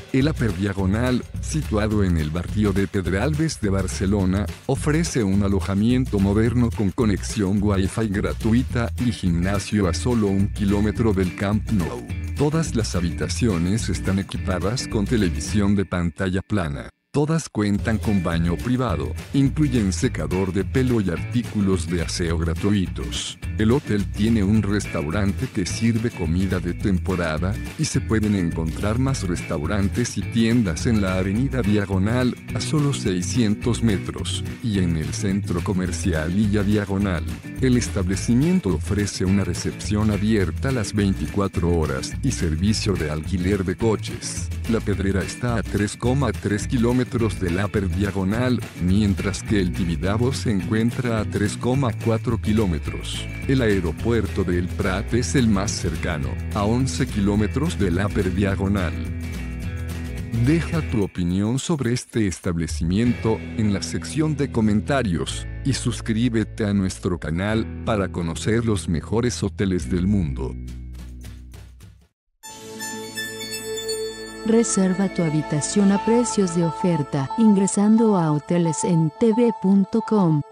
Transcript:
El Upper Diagonal, situado en el barrio de Pedralbes de Barcelona, ofrece un alojamiento moderno con conexión Wi-Fi gratuita y gimnasio a solo 1 kilómetro del Camp Nou. Todas las habitaciones están equipadas con televisión de pantalla plana. Todas cuentan con baño privado, incluyen secador de pelo y artículos de aseo gratuitos. El hotel tiene un restaurante que sirve comida de temporada, y se pueden encontrar más restaurantes y tiendas en la avenida Diagonal, a solo 600 metros, y en el centro comercial Illa Diagonal. El establecimiento ofrece una recepción abierta las 24 horas y servicio de alquiler de coches. La Pedrera está a 3,3 kilómetros del Upper Diagonal, mientras que el Tibidabo se encuentra a 3,4 kilómetros. El aeropuerto de El Prat es el más cercano, a 11 kilómetros del Upper Diagonal. Deja tu opinión sobre este establecimiento en la sección de comentarios, y suscríbete a nuestro canal para conocer los mejores hoteles del mundo. Reserva tu habitación a precios de oferta ingresando a hotelesentv.com.